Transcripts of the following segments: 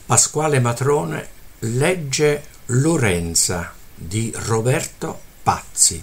Pasquale Matrone legge Lorenza di Roberto Pazzi.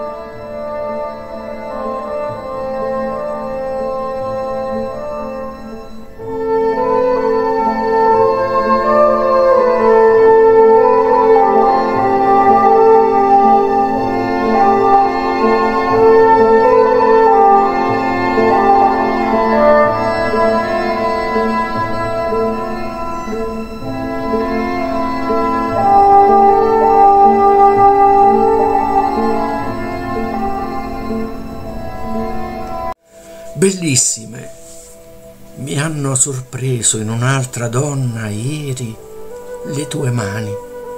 Bellissime, mi hanno sorpreso in un'altra donna ieri le tue mani,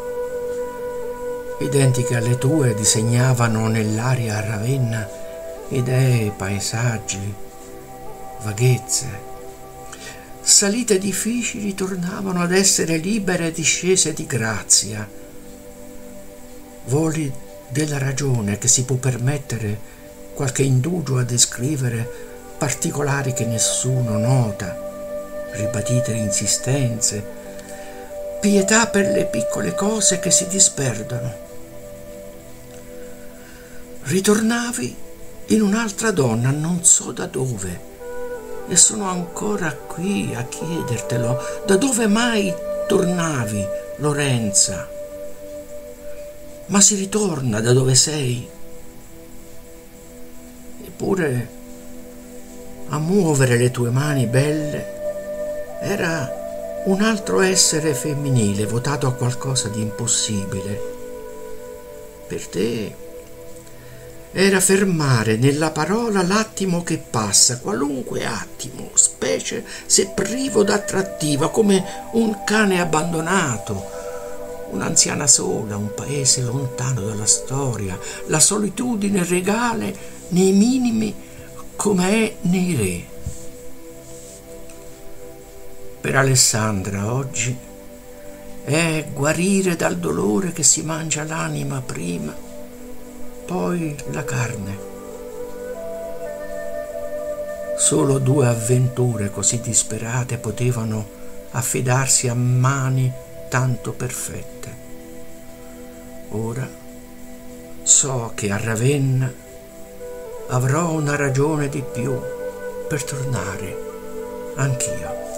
identiche alle tue disegnavano nell'aria a Ravenna idee, paesaggi, vaghezze. Salite difficili tornavano ad essere libere discese di grazia, voli della ragione che si può permettere qualche indugio a descrivere particolari che nessuno nota, ribadite insistenze, pietà per le piccole cose che si disperdono. Ritornavi in un'altra donna, non so da dove, e sono ancora qui a chiedertelo, da dove mai tornavi, Lorenza? Ma si ritorna da dove sei? Eppure a muovere le tue mani belle era un altro essere femminile votato a qualcosa di impossibile. Per te era fermare nella parola l'attimo che passa, qualunque attimo, specie se privo d'attrattiva, come un cane abbandonato, un'anziana sola, un paese lontano dalla storia, la solitudine regale nei minimi come è nei re. Per Alessandra oggi è guarire dal dolore che si mangia l'anima prima, poi la carne. Solo due avventure così disperate potevano affidarsi a mani tanto perfette. Ora so che a Ravenna avrò una ragione di più per tornare anch'io.